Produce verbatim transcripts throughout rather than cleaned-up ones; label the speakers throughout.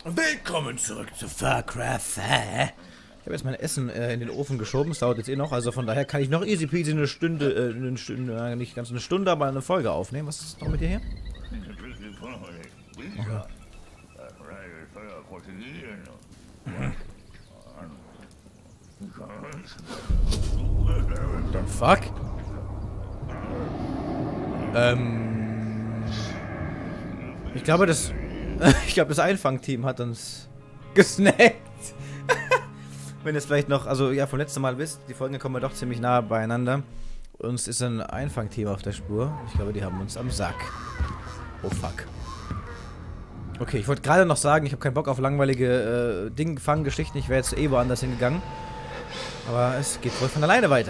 Speaker 1: Willkommen zurück zu Far Cry vier. Ich habe jetzt mein Essen äh, in den Ofen geschoben, es dauert jetzt eh noch, also von daher kann ich noch easy peasy eine Stunde, äh, eine Stunde, äh, nicht ganz eine Stunde, aber eine Folge aufnehmen. Was ist noch mit dir hier? Okay. The fuck? Ähm... Ich glaube, das... ich glaube, das Einfangteam hat uns gesnackt. Wenn ihr es vielleicht noch, also ja, vom letzten Mal wisst, die Folgen kommen ja doch ziemlich nah beieinander. Uns ist ein Einfangteam auf der Spur. Ich glaube, die haben uns am Sack. Oh fuck. Okay, ich wollte gerade noch sagen, ich habe keinen Bock auf langweilige äh, Ding-Fang-Geschichten. Ich wäre jetzt eh woanders hingegangen. Aber es geht wohl von alleine weiter.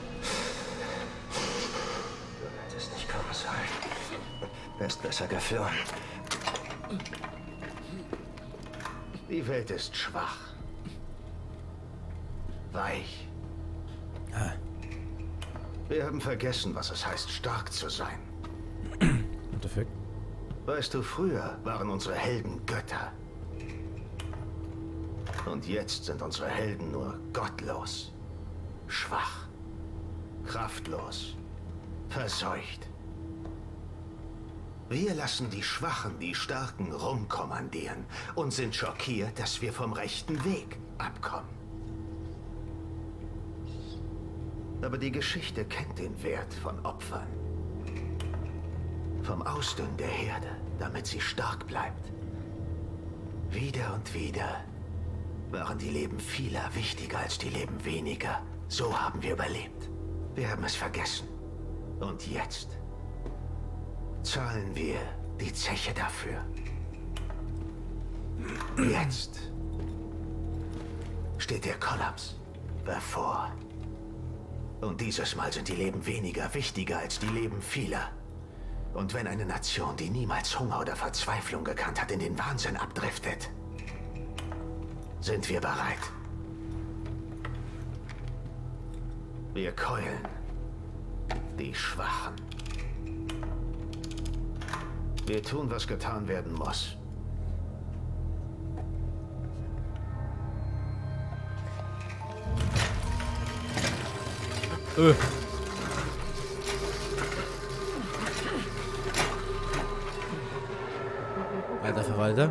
Speaker 2: Du hättest nicht kommen sollen. Wärst besser geflohen.
Speaker 3: Die Welt ist schwach. Weich.
Speaker 1: Ah.
Speaker 3: Wir haben vergessen, was es heißt, stark zu sein.
Speaker 1: What the fuck?
Speaker 3: Weißt du, früher waren unsere Helden Götter. Und jetzt sind unsere Helden nur gottlos, schwach, kraftlos, verseucht. Wir lassen die Schwachen die Starken rumkommandieren und sind schockiert, dass wir vom rechten Weg abkommen. Aber die Geschichte kennt den Wert von Opfern. Vom Ausdünnen der Herde, damit sie stark bleibt. Wieder und wieder waren die Leben vieler wichtiger als die Leben weniger. So haben wir überlebt. Wir haben es vergessen. Und jetzt zahlen wir die Zeche dafür. Jetzt steht der Kollaps bevor. Und dieses Mal sind die Leben weniger wichtiger als die Leben vieler. Und wenn eine Nation, die niemals Hunger oder Verzweiflung gekannt hat, in den Wahnsinn abdriftet, sind wir bereit. Wir keulen die Schwachen. Wir tun, was getan werden muss.
Speaker 1: Öh. Alter Verwalter.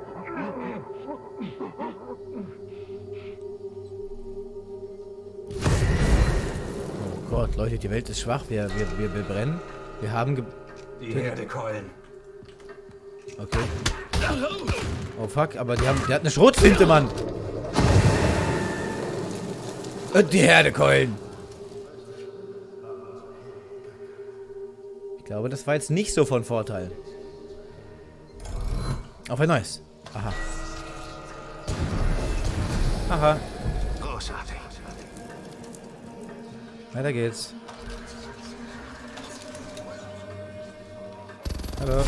Speaker 1: Oh Gott, Leute, die Welt ist schwach. Wir, wir, wir, wir brennen. Wir haben ge...
Speaker 2: Die Herde keulen.
Speaker 1: Okay. Oh fuck, aber die haben... Der hat eine Schrotflinte, Mann. Und die Herde keulen. Ich glaube, das war jetzt nicht so von Vorteil. Auf ein neues. Aha. Aha.
Speaker 3: Großartig.
Speaker 1: Weiter geht's. Hallo.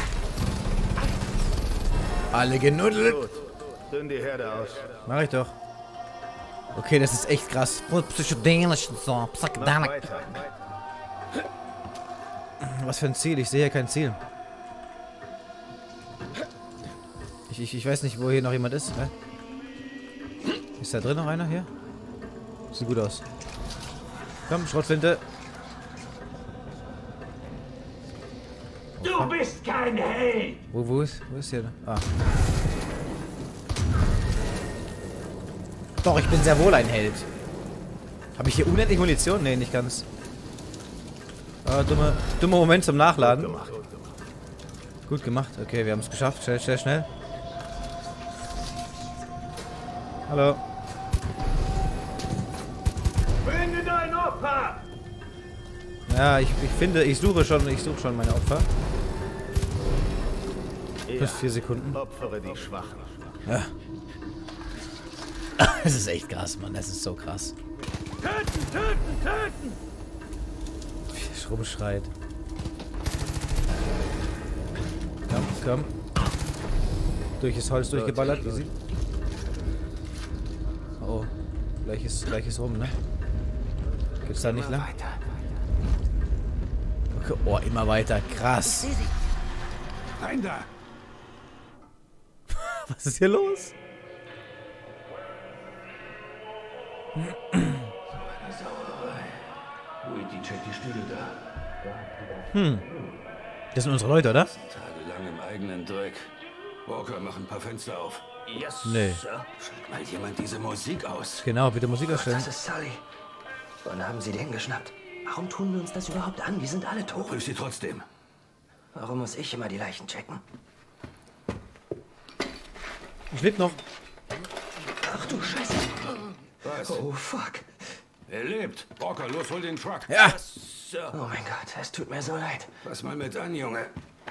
Speaker 1: Alle genuddelt.
Speaker 3: Gut. Dünn die Herde aus.
Speaker 1: Mach ich doch. Okay, das ist echt krass. Psychedelisch und so.
Speaker 3: Mach
Speaker 1: Psychedelic.
Speaker 3: weiter.
Speaker 1: Was für ein Ziel? Ich sehe hier kein Ziel. Ich, ich, ich weiß nicht, wo hier noch jemand ist. Hä? Ist da drin noch einer hier? Sieht gut aus. Komm, Schrotflinte.
Speaker 4: Du bist kein Held!
Speaker 1: Wo, wo ist, wo ist hier? Ah. Doch, ich bin sehr wohl ein Held. Habe ich hier unendlich Munition? Nee, nicht ganz. Ah, dumme, dummer Moment zum Nachladen.
Speaker 3: Gut gemacht.
Speaker 1: Gut gemacht. Okay, wir haben es geschafft. Schnell, schnell, schnell. Hallo.
Speaker 4: Finde dein Opfer!
Speaker 1: Ja, ich, ich finde, ich suche schon, ich suche schon meine Opfer. Plus vier Sekunden.
Speaker 3: Opfere die Schwachen.
Speaker 1: Ja. Das ist echt krass, Mann. Das ist so krass.
Speaker 4: Töten, töten, töten!
Speaker 1: Wie es rumschreit. Komm, komm. Durch das Holz durchgeballert. Wie sie. Oh. Gleich ist, gleich ist rum, ne? Gibt's da nicht lang?
Speaker 3: Weiter.
Speaker 1: Okay. Oh, immer weiter. Krass.
Speaker 4: Rein da!
Speaker 1: Was ist hier los? Hm. Das sind unsere Leute, oder?
Speaker 5: Tagelang im eigenen Dreck. Walker, mach ein paar Fenster auf.
Speaker 2: Yes,
Speaker 1: Nee.
Speaker 2: Sir.
Speaker 5: Schalt mal jemand diese Musik aus.
Speaker 1: Genau, bitte Musik ausstellen.
Speaker 2: Das ist Sully. Wann haben Sie den geschnappt? Warum tun wir uns das überhaupt an? Wir sind alle tot.
Speaker 5: Prüf sie trotzdem.
Speaker 2: Warum muss ich immer die Leichen checken?
Speaker 1: Ich lebe noch.
Speaker 2: Ach du Scheiße.
Speaker 5: Was?
Speaker 2: Oh, fuck.
Speaker 5: Er lebt. Walker, los, hol den Truck.
Speaker 1: Ja.
Speaker 5: Sir.
Speaker 2: Oh mein Gott, es tut mir so leid.
Speaker 5: Pass mal mit an, Junge.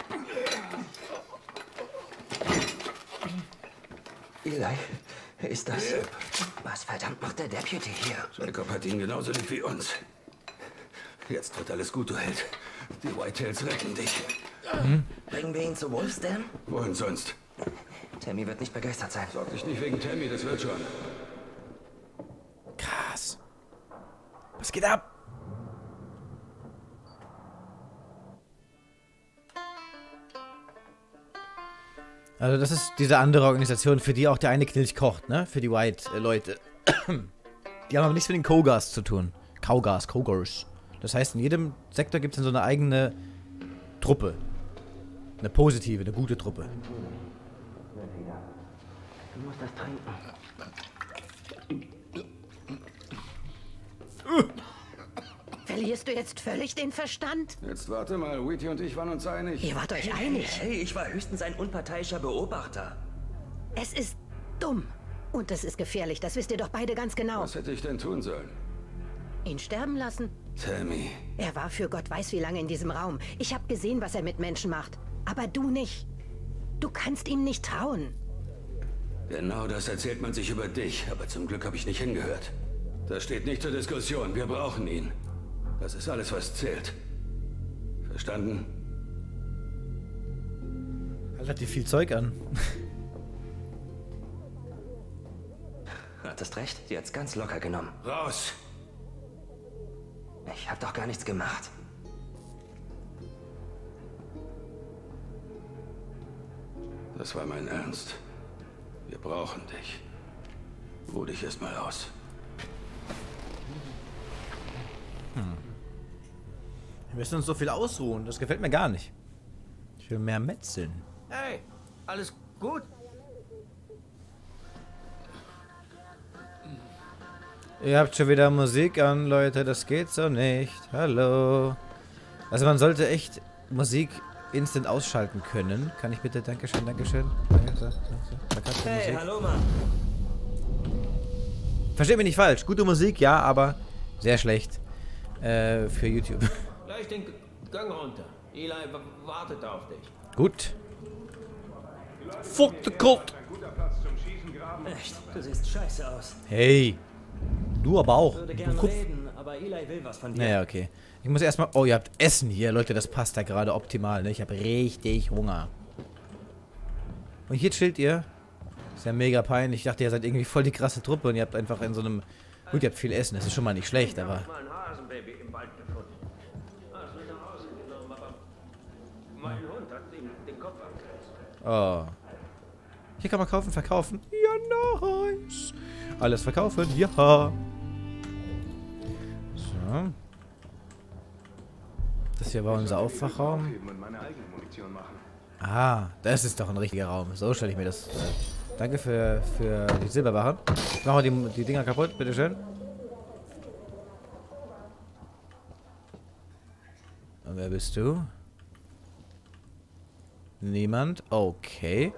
Speaker 2: Eli, ist das... Was verdammt macht der Deputy hier?
Speaker 5: Jacob hat ihn genauso lieb wie uns. Jetzt wird alles gut, du Held. Die Whitetails retten dich.
Speaker 2: Bringen wir ihn zu Wolf's Den?
Speaker 5: Wohin sonst?
Speaker 2: Tammy wird nicht begeistert sein.
Speaker 5: Sorg dich nicht wegen Tammy, das wird schon.
Speaker 1: Krass. Was geht ab? Also das ist diese andere Organisation, für die auch der eine Knilch kocht, ne? Für die White-Leute. Die haben aber nichts mit den Kogas zu tun. Kaugas, Kogars. Das heißt, in jedem Sektor gibt es dann so eine eigene Truppe. Eine positive, eine gute Truppe.
Speaker 2: Du musst das trinken.
Speaker 6: Verlierst du jetzt völlig den Verstand?
Speaker 5: Jetzt warte mal, Wheaty und ich waren uns einig.
Speaker 6: Ihr wart euch einig.
Speaker 2: Hey, ich war höchstens ein unparteiischer Beobachter.
Speaker 6: Es ist dumm. Und es ist gefährlich, das wisst ihr doch beide ganz genau.
Speaker 5: Was hätte ich denn tun sollen?
Speaker 6: Ihn sterben lassen?
Speaker 5: Tammy.
Speaker 6: Er war für Gott weiß wie lange in diesem Raum. Ich habe gesehen, was er mit Menschen macht. Aber du nicht. Du kannst ihm nicht trauen.
Speaker 5: Genau das erzählt man sich über dich, aber zum Glück habe ich nicht hingehört. Das steht nicht zur Diskussion, wir brauchen ihn. Das ist alles, was zählt. Verstanden?
Speaker 1: Relativ viel Zeug an.
Speaker 2: Hattest recht, die hat's ganz locker genommen.
Speaker 5: Raus!
Speaker 2: Ich hab doch gar nichts gemacht.
Speaker 5: Das war mein Ernst. Wir brauchen dich. Ruh dich erst mal aus.
Speaker 1: Wir müssen uns so viel ausruhen. Das gefällt mir gar nicht. Ich will mehr metzeln.
Speaker 2: Hey, alles gut?
Speaker 1: Ihr habt schon wieder Musik an, Leute. Das geht so nicht. Hallo. Also man sollte echt Musik instant ausschalten können. Kann ich bitte? Dankeschön, Dankeschön. Danke, so, so, so.
Speaker 2: Hey, hallo, Mann.
Speaker 1: Versteht mich nicht falsch. Gute Musik, ja, aber sehr schlecht. Äh, für YouTube.
Speaker 7: Gleich den Gang runter. Eli wartet auf dich.
Speaker 1: Gut. Fuck the cult.
Speaker 2: Echt, du siehst scheiße aus.
Speaker 1: Hey. Du aber auch.
Speaker 2: Würde
Speaker 1: Du
Speaker 2: gern
Speaker 1: Kopf.
Speaker 2: reden, aber Eli will was von dir.
Speaker 1: Naja, okay. Ich muss erstmal... Oh, ihr habt Essen hier. Leute, das passt da gerade optimal, ne? Ich habe richtig Hunger. Und hier chillt ihr. Ist ja mega peinlich. Ich dachte, ihr seid irgendwie voll die krasse Truppe und ihr habt einfach in so einem... Gut, ihr habt viel Essen. Das ist schon mal nicht schlecht, aber...
Speaker 7: Mal ein Hasenbaby im Wald gefunden. Hast du nach Hause genommen, aber mein Hund hat ihm den Kopf abgerissen.
Speaker 1: Oh. Hier kann man kaufen, verkaufen. Ja, nice. Alles verkaufen, ja. So. Das hier war unser Aufwachraum. Ah, das ist doch ein richtiger Raum. So stelle ich mir das. Äh, danke für, für die Silberwache. Ich mache mal die, die Dinger kaputt, bitteschön. Und wer bist du? Niemand? Okay.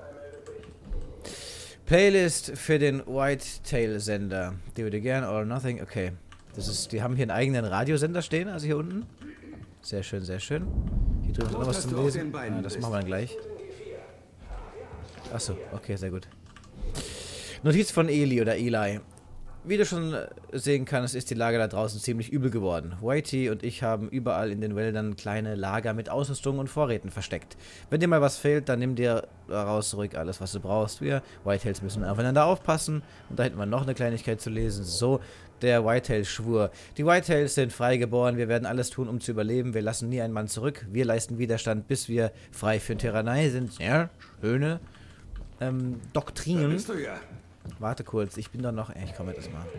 Speaker 1: Playlist für den Whitetail-Sender. Die würde gern or nothing. Okay. Das ist, die haben hier einen eigenen Radiosender stehen, also hier unten. Sehr schön, sehr schön. Hier drüben ist noch was zum Lesen. Ah, das machen wir dann gleich. Achso, okay, sehr gut. Notiz von Eli oder Eli. Wie du schon sehen kannst, ist die Lage da draußen ziemlich übel geworden. Whitey und ich haben überall in den Wäldern kleine Lager mit Ausrüstung und Vorräten versteckt. Wenn dir mal was fehlt, dann nimm dir daraus zurück alles, was du brauchst. Wir Whitetails müssen aufeinander aufpassen. Und da hätten wir noch eine Kleinigkeit zu lesen. So, der Whitetail-Schwur. Die Whitetails sind freigeboren. Wir werden alles tun, um zu überleben. Wir lassen nie einen Mann zurück. Wir leisten Widerstand, bis wir frei für Tyrannei sind. Ja, schöne ähm,
Speaker 5: Da
Speaker 1: Doktrinen.
Speaker 5: bist du ja.
Speaker 1: Warte kurz, ich bin da noch. Ich komme jetzt mal.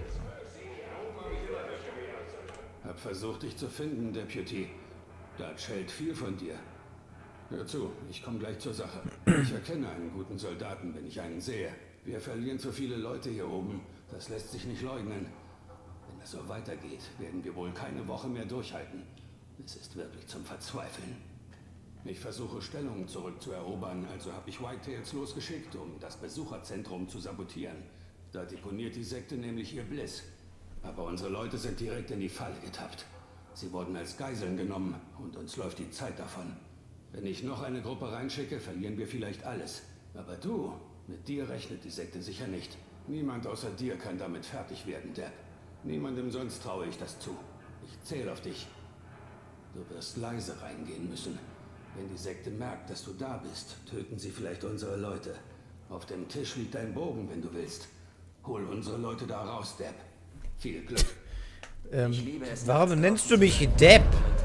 Speaker 5: Hab versucht, dich zu finden, Deputy. Dutch hält viel von dir. Hör zu, ich komme gleich zur Sache. Ich erkenne einen guten Soldaten, wenn ich einen sehe. Wir verlieren zu viele Leute hier oben. Das lässt sich nicht leugnen. Wenn es so weitergeht, werden wir wohl keine Woche mehr durchhalten. Es ist wirklich zum Verzweifeln. Ich versuche, Stellungen zurückzuerobern, also habe ich Whitetails losgeschickt, um das Besucherzentrum zu sabotieren. Da deponiert die Sekte nämlich ihr Bliss. Aber unsere Leute sind direkt in die Falle getappt. Sie wurden als Geiseln genommen und uns läuft die Zeit davon. Wenn ich noch eine Gruppe reinschicke, verlieren wir vielleicht alles. Aber du, mit dir rechnet die Sekte sicher nicht. Niemand außer dir kann damit fertig werden, Depp. Niemandem sonst traue ich das zu. Ich zähle auf dich. Du wirst leise reingehen müssen. Wenn die Sekte merkt, dass du da bist, töten sie vielleicht unsere Leute. Auf dem Tisch liegt ein Bogen, wenn du willst. Hol unsere Leute da raus, Depp. Viel Glück.
Speaker 1: Ähm, warum nennst du mich Depp?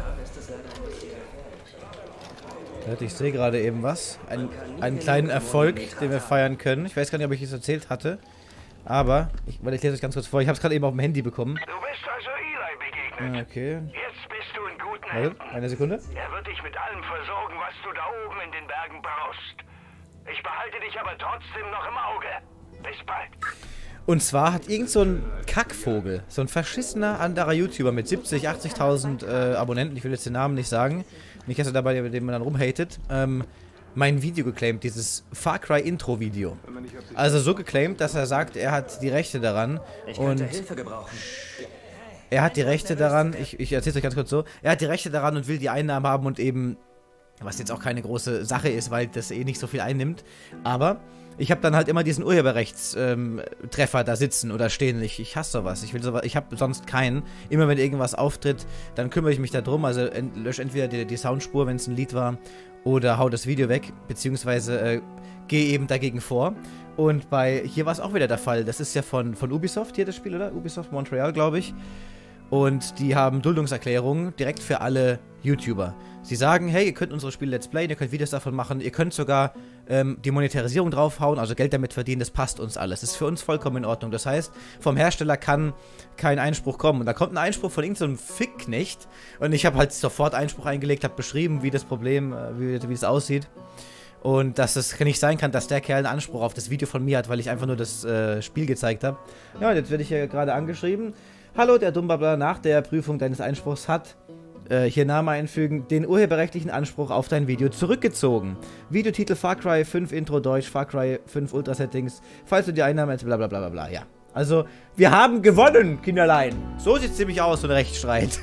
Speaker 1: Ich sehe gerade eben was. Ein, einen kleinen Erfolg, den wir feiern können. Ich weiß gar nicht, ob ich es erzählt hatte. Aber, ich, weil ich lese euch ganz kurz vor. Ich habe es gerade eben auf dem Handy bekommen.
Speaker 4: Du bist also Eli begegnet.
Speaker 1: Okay.
Speaker 4: Jetzt bist du in guten
Speaker 1: Warte,
Speaker 4: Händen.
Speaker 1: eine Sekunde.
Speaker 4: Er wird dich mit allem versorgen, was du da oben in den Bergen brauchst. Ich behalte dich aber trotzdem noch im Auge. Bis bald.
Speaker 1: Und zwar hat irgend so ein Kackvogel, so ein verschissener anderer YouTuber mit siebzig, achtzigtausend äh, Abonnenten, ich will jetzt den Namen nicht sagen, nicht, dass er dabei, mit dem man dann rumhatet, ähm, mein Video geclaimt, dieses Far Cry Intro Video. Also so geclaimt, dass er sagt, er hat die Rechte daran.
Speaker 2: Ich
Speaker 1: und
Speaker 2: könnte Hilfe gebrauchen.
Speaker 1: er hat die Rechte daran, ich, ich erzähle es euch ganz kurz so, er hat die Rechte daran und will die Einnahmen haben und eben, was jetzt auch keine große Sache ist, weil das eh nicht so viel einnimmt, aber ich habe dann halt immer diesen Urheberrechtstreffer ähm, da sitzen oder stehen. Ich, ich hasse sowas. Ich will sowas. Ich habe sonst keinen. Immer wenn irgendwas auftritt, dann kümmere ich mich darum. Also ent, lösche entweder die, die Soundspur, wenn es ein Lied war, oder hau das Video weg, beziehungsweise äh, gehe eben dagegen vor. Und bei hier war es auch wieder der Fall. Das ist ja von, von Ubisoft hier das Spiel, oder? Ubisoft Montreal, glaube ich. Und die haben Duldungserklärungen direkt für alle YouTuber. Sie sagen, hey, ihr könnt unsere Spiele Let's Playen, ihr könnt Videos davon machen, ihr könnt sogar ähm, die Monetarisierung draufhauen, also Geld damit verdienen, das passt uns alles. Das ist für uns vollkommen in Ordnung. Das heißt, vom Hersteller kann kein Einspruch kommen. Und da kommt ein Einspruch von irgendeinem so Fickknecht und ich habe halt sofort Einspruch eingelegt, habe beschrieben, wie das Problem, äh, wie, wie es aussieht. Und dass es nicht sein kann, dass der Kerl einen Anspruch auf das Video von mir hat, weil ich einfach nur das äh, Spiel gezeigt habe. Ja, und jetzt werde ich hier gerade angeschrieben. Hallo, der Dummbabler nach der Prüfung deines Einspruchs hat, äh, hier Name einfügen, den urheberrechtlichen Anspruch auf dein Video zurückgezogen. Videotitel Far Cry fünf Intro Deutsch, Far Cry fünf Ultra Settings, falls du die Einnahmen als bla bla bla bla, ja. Also, wir haben gewonnen, Kinderlein. So sieht es ziemlich aus, so ein Rechtsstreit.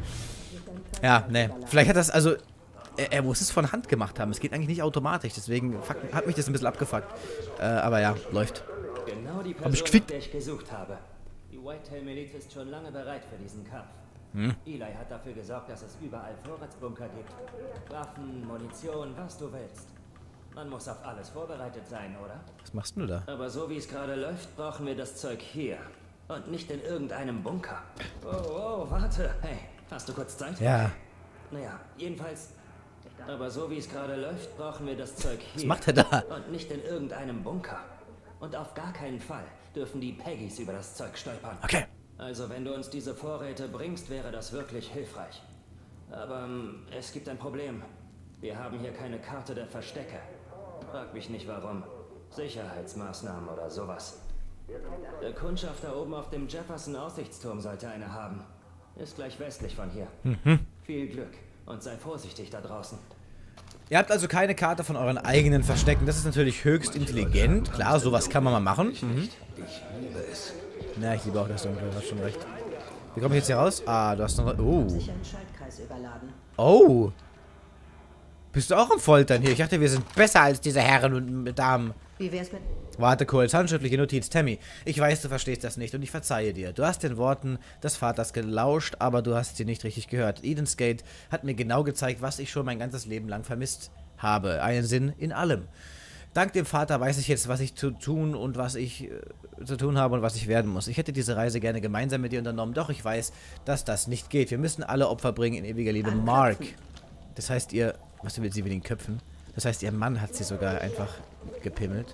Speaker 1: Ja, ne, vielleicht hat das, also, er, er muss es von Hand gemacht haben. Es geht eigentlich nicht automatisch, deswegen fuck, hat mich das ein bisschen abgefuckt. Äh, aber ja, läuft.
Speaker 2: Genau die
Speaker 1: Hab ich
Speaker 2: Person,
Speaker 1: gefickt.
Speaker 2: nach der ich gesucht habe. Die Whitetail-Miliz ist schon lange bereit für diesen Kampf.
Speaker 1: Hm.
Speaker 2: Eli hat dafür gesorgt, dass es überall Vorratsbunker gibt. Waffen, Munition, was du willst. Man muss auf alles vorbereitet sein, oder?
Speaker 1: Was machst du da?
Speaker 2: Aber so wie es gerade läuft, brauchen wir das Zeug hier. Und nicht in irgendeinem Bunker. Oh, oh, warte. Hey, hast du kurz Zeit?
Speaker 1: Ja.
Speaker 2: Naja, jedenfalls... Aber so wie es gerade läuft, brauchen wir das Zeug hier.
Speaker 1: Was macht er da?
Speaker 2: Und nicht in irgendeinem Bunker. Und auf gar keinen Fall dürfen die Peggys über das Zeug stolpern.
Speaker 1: Okay.
Speaker 2: Also wenn du uns diese Vorräte bringst, wäre das wirklich hilfreich. Aber ähm, es gibt ein Problem. Wir haben hier keine Karte der Verstecke. Frag mich nicht warum. Sicherheitsmaßnahmen oder sowas. Der Kundschafter oben auf dem Jefferson-Aussichtsturm sollte eine haben. Ist gleich westlich von hier.
Speaker 1: Mhm.
Speaker 2: Viel Glück und sei vorsichtig da draußen.
Speaker 1: Ihr habt also keine Karte von euren eigenen Verstecken. Das ist natürlich höchst intelligent. Klar, sowas kann man mal machen. Mhm.
Speaker 5: Ich liebe es.
Speaker 1: Ja, ich liebe auch das Dunkle, du hast schon recht. Wie komme ich jetzt hier raus? Ah, du hast noch... Oh.
Speaker 6: Sich ein Schaltkreis überladen.
Speaker 1: Oh. Bist du auch am Foltern hier? Ich dachte, wir sind besser als diese Herren und Damen.
Speaker 6: Wie wär's mit...
Speaker 1: Warte kurz, handschriftliche Notiz. Tammy, ich weiß, du verstehst das nicht und ich verzeihe dir. Du hast den Worten des Vaters gelauscht, aber du hast sie nicht richtig gehört. Eden's Gate hat mir genau gezeigt, was ich schon mein ganzes Leben lang vermisst habe. Einen Sinn in allem. Dank dem Vater weiß ich jetzt, was ich zu tun und was ich äh, zu tun habe und was ich werden muss. Ich hätte diese Reise gerne gemeinsam mit dir unternommen, doch ich weiß, dass das nicht geht. Wir müssen alle Opfer bringen in ewiger Liebe. Mark. Das heißt, ihr... Was will sie mit den Köpfen? Das heißt, ihr Mann hat sie sogar einfach gepimmelt.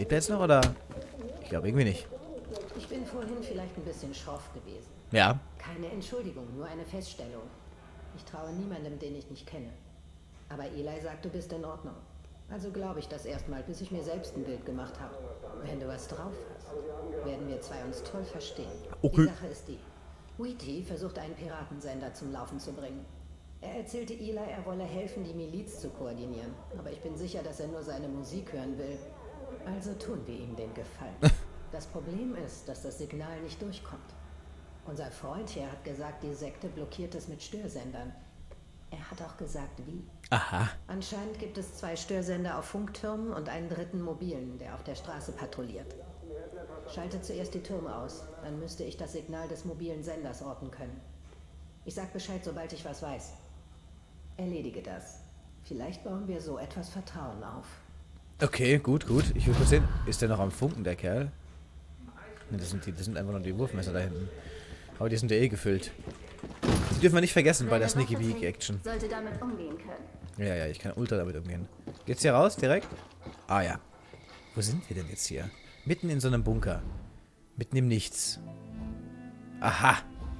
Speaker 1: Lebt er jetzt noch, oder? Ich glaube irgendwie nicht.
Speaker 6: Ich bin vorhin vielleicht ein bisschen schroff gewesen.
Speaker 1: Ja.
Speaker 6: Keine Entschuldigung, nur eine Feststellung. Ich traue niemandem, den ich nicht kenne. Aber Eli sagt, du bist in Ordnung. Also glaube ich das erstmal, bis ich mir selbst ein Bild gemacht habe. Wenn du was drauf hast, werden wir zwei uns toll verstehen.
Speaker 1: Okay.
Speaker 6: Die Sache ist die. Wheaty versucht einen Piratensender zum Laufen zu bringen. Er erzählte Eli, er wolle helfen, die Miliz zu koordinieren. Aber ich bin sicher, dass er nur seine Musik hören will. Also tun wir ihm den Gefallen. Das Problem ist, dass das Signal nicht durchkommt. Unser Freund hier hat gesagt, die Sekte blockiert es mit Störsendern. Er hat auch gesagt, wie.
Speaker 1: Aha.
Speaker 6: Anscheinend gibt es zwei Störsender auf Funktürmen und einen dritten mobilen, der auf der Straße patrouilliert. Schalte zuerst die Türme aus, dann müsste ich das Signal des mobilen Senders orten können. Ich sag Bescheid, sobald ich was weiß. Erledige das. Vielleicht bauen wir so etwas Vertrauen auf.
Speaker 1: Okay, gut, gut. Ich will kurz sehen. Ist der noch am Funken, der Kerl? Ne, das sind, die, das sind einfach nur die Wurfmesser da hinten. Aber die sind ja eh gefüllt. Die dürfen wir nicht vergessen bei der Sneaky Peek Action.
Speaker 8: Sollte damit umgehen können.
Speaker 1: Ja, ja, ich kann ultra damit umgehen. Geht's hier raus, direkt? Ah ja. Wo sind wir denn jetzt hier? Mitten in so einem Bunker. Mitten im Nichts. Aha.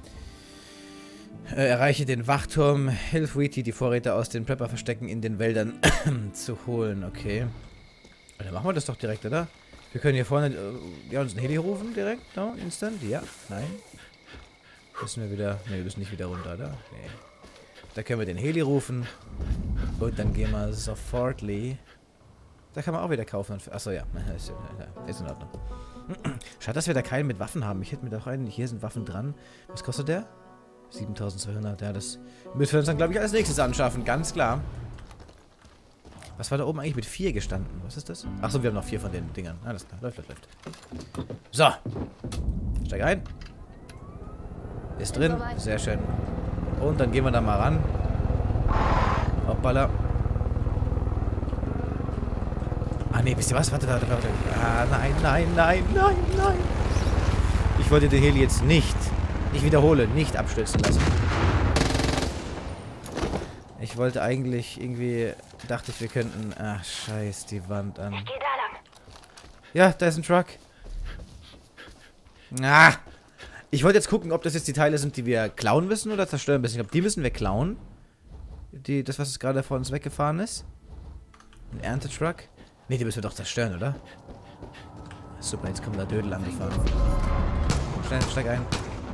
Speaker 1: Äh, erreiche den Wachturm. Hilf Wheaty, die Vorräte aus den Prepper-Verstecken in den Wäldern zu holen. Okay. Dann machen wir das doch direkt, oder? Wir können hier vorne äh, ja, uns ein Heli rufen direkt. No, instant. Ja. Nein. Müssen wir wieder... Ne, wir müssen nicht wieder runter, oder? Nee. Da können wir den Heli rufen. Und dann gehen wir sofortly. Da kann man auch wieder kaufen. Achso, ja. Ist in Ordnung. Schade, dass wir da keinen mit Waffen haben. Ich hätte mir doch einen... Hier sind Waffen dran. Was kostet der? siebentausendzweihundert. Ja, das müssen wir uns dann, glaube ich, als nächstes anschaffen. Ganz klar. Was war da oben eigentlich mit vier gestanden? Was ist das? Achso, wir haben noch vier von den Dingern. Alles klar. Läuft, läuft, läuft. So. Steig ein. Ist drin. Sehr schön. Und dann gehen wir da mal ran. Hoppala. Ah, nee, wisst ihr was? Warte, warte, warte. Ah, nein, nein, nein, nein, nein. Ich wollte den Heli jetzt nicht, ich wiederhole, nicht abstürzen lassen. Ich wollte eigentlich irgendwie, dachte ich, wir könnten... Ach, scheiß die Wand an.
Speaker 8: Ich geh da lang.
Speaker 1: Ja, da ist ein Truck. Ah. Ich wollte jetzt gucken, ob das jetzt die Teile sind, die wir klauen müssen oder zerstören müssen. Ich glaube, die müssen wir klauen. Die, das, was gerade vor uns weggefahren ist. Ein Erntetruck. Ne, die müssen wir doch zerstören, oder? Super, jetzt kommen da Dödel angefahren. Schnell, steig ein.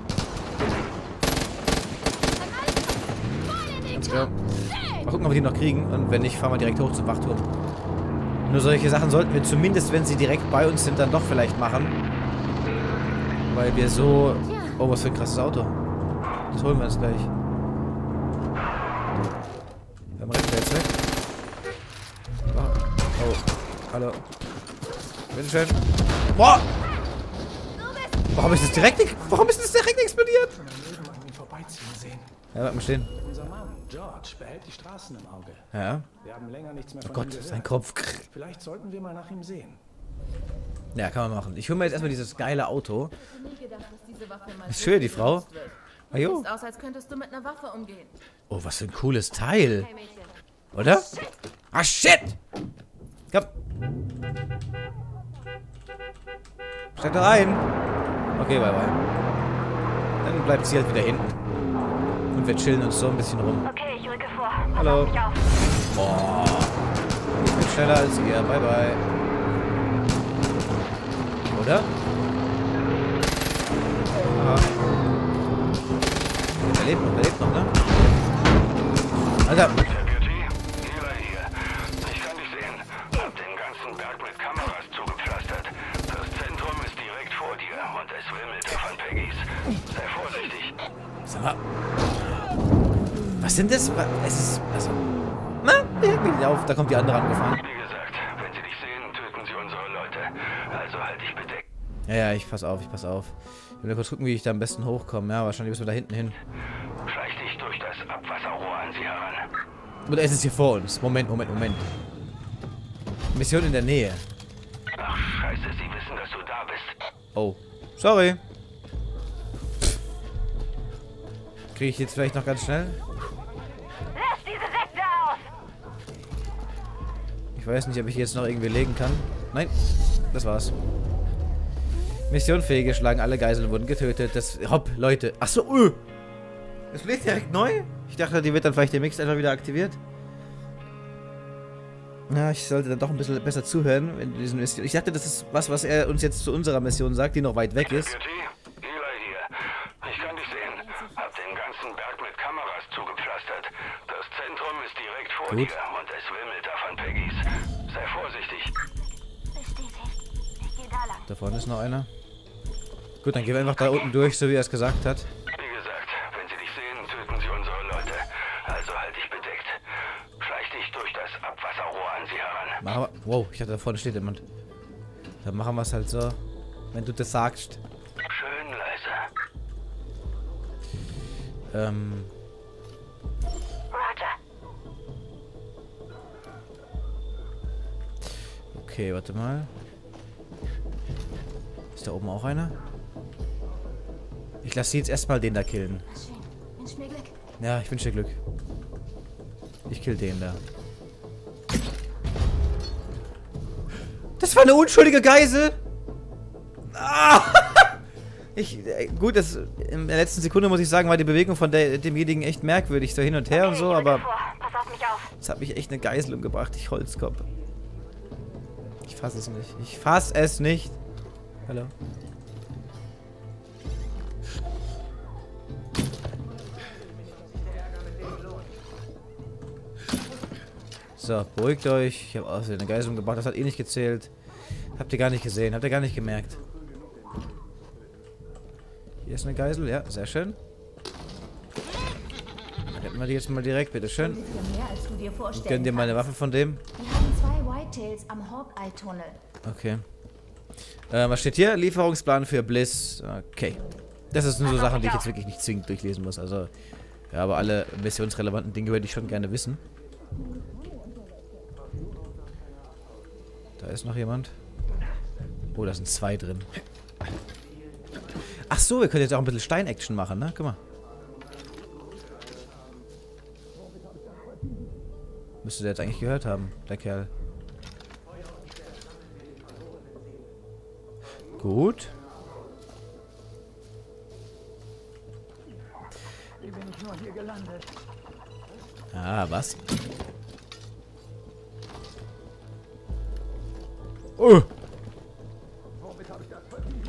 Speaker 1: Let's go. Mal gucken, ob wir die noch kriegen. Und wenn nicht, fahren wir direkt hoch zum Wachturm. Nur solche Sachen sollten wir zumindest, wenn sie direkt bei uns sind, dann doch vielleicht machen. Weil wir so... Oh, was für ein krasses Auto. Das holen wir uns gleich. Dann rennen wir jetzt weg. Oh, oh. Hallo. Bitteschön. Boah! Warum ist das direkt... Warum ist das direkt explodiert? Ja, warte mal stehen.
Speaker 9: Unser Mann, George, behält die Straßen im Auge.
Speaker 1: Ja.
Speaker 9: Wir haben länger nichts mehr
Speaker 1: Oh
Speaker 9: von
Speaker 1: Gott,
Speaker 9: ihm gehört.
Speaker 1: sein Kopf.
Speaker 9: Vielleicht sollten wir mal nach ihm sehen.
Speaker 1: Ja, kann man machen. Ich hole mir jetzt erstmal dieses geile Auto.
Speaker 10: Ich hätte nie gedacht, dass diese Waffe mal
Speaker 1: Ist schön, die Frau. Ah, jo.
Speaker 10: Sieht aus, als könntest du mit einer Waffe umgehen.
Speaker 1: Oh, was für ein cooles Teil. Oder? Ah, shit! Komm. Steig da rein. Okay, bye bye. Dann bleibt sie halt wieder hinten. Und wir chillen uns so ein bisschen rum.
Speaker 8: Okay, ich rücke vor.
Speaker 1: Hallo.
Speaker 8: Pass auf mich auf.
Speaker 1: Boah. Ich bin schneller als ihr. Bye bye. Oder? Aha. Er lebt noch, er lebt noch, ne? Alter.
Speaker 4: Deputy, Eli hier. Ich kann dich sehen. Hab den ganzen Berg mit Kameras zugepflastert. Das Zentrum ist direkt vor dir und es wimmelt von Peggys. Sei vorsichtig.
Speaker 1: Sag mal. Was sind das? Es ist... Also... Na, leg mich nicht auf. Da kommt die andere angefahren.
Speaker 4: Wie gesagt, wenn sie dich sehen, töten sie unsere Leute. Also halt dich bedeckt.
Speaker 1: Ja, ja, ich pass auf, ich pass auf. Ich will kurz gucken, wie ich da am besten hochkomme. Ja, wahrscheinlich müssen wir da hinten hin.
Speaker 4: Schleich dich durch das Abwasserrohr an sie heran.
Speaker 1: Und es ist hier vor uns. Moment, Moment, Moment. Mission in der Nähe.
Speaker 4: Ach, scheiße, sie wissen, dass du da bist.
Speaker 1: Oh. Sorry. Kriege ich jetzt vielleicht noch ganz schnell?
Speaker 8: Lass diese Sekte aus!
Speaker 1: Ich weiß nicht, ob ich jetzt noch irgendwie legen kann. Nein. das war's. Mission fehlgeschlagen, alle Geiseln wurden getötet. Das. Hopp, Leute. Achso, uh. Das lädt direkt neu? Ich dachte, die wird dann vielleicht demnächst einfach wieder aktiviert. Ja, ich sollte dann doch ein bisschen besser zuhören in diesen Mission. Ich dachte, das ist was, was er uns jetzt zu unserer Mission sagt, die noch weit weg ist.
Speaker 4: Deputy, Eli hier. Ich kann dich sehen. Hab den ganzen Berg mit Kameras zugepflastert. Das Zentrum ist direkt vor
Speaker 1: Gut.
Speaker 4: dir und es wimmelt da von Peggys. Sei vorsichtig.
Speaker 8: Bestätigt. Ich gehe da lang.
Speaker 1: Da vorne ist noch einer. Gut, dann gehen wir einfach da unten durch, so wie er es gesagt hat.
Speaker 4: Wie gesagt, wenn sie dich sehen, töten sie unsere Leute. Also halt dich bedeckt. Schleich dich durch das Abwasserrohr an sie heran.
Speaker 1: Machen wir. Wow, ich dachte, da vorne steht jemand. Dann machen wir es halt so, wenn du das sagst.
Speaker 4: Schön leise.
Speaker 1: Ähm.
Speaker 8: Roger.
Speaker 1: Okay, warte mal. Ist da oben auch einer? Ich lasse sie jetzt erstmal den da killen.
Speaker 10: Schön. Wünsch mir Glück.
Speaker 1: Ja, ich wünsche dir Glück. Ich kill den da. Das war eine unschuldige Geisel! Ah! Ich, äh, gut, das, in der letzten Sekunde muss ich sagen, war die Bewegung von der, demjenigen echt merkwürdig, so hin und her und so, aber
Speaker 8: Pass auf mich auf.
Speaker 1: das hat mich echt eine Geisel umgebracht, ich Holzkopf. Ich fass es nicht. Ich fass es nicht. Hallo. So, beruhigt euch. Ich habe auch eine Geisel umgebracht, das hat eh nicht gezählt. Habt ihr gar nicht gesehen, habt ihr gar nicht gemerkt. Hier ist eine Geisel, ja, sehr schön. Dann hätten wir die jetzt mal direkt, bitteschön.
Speaker 10: Für mehr, als du dir vorstellen
Speaker 1: Gönn dir mal eine
Speaker 10: kannst.
Speaker 1: Waffe von dem.
Speaker 10: Wir haben zwei Whitetails am Hawkeye-Tunnel.
Speaker 1: Okay. Äh, was steht hier? Lieferungsplan für Bliss. Okay. Das sind nur so Sachen, die ich jetzt wirklich nicht zwingend durchlesen muss. Also, ja, aber alle missionsrelevanten Dinge würde ich schon gerne wissen. Da ist noch jemand. Oh, da sind zwei drin. Ach so, wir können jetzt auch ein bisschen Stein-Action machen, ne? Guck mal. Müsste der jetzt eigentlich gehört haben, der Kerl. Gut.
Speaker 9: Wie bin ich nur hier gelandet?
Speaker 1: Ah, was? Oh!
Speaker 9: Womit habe ich das verdient?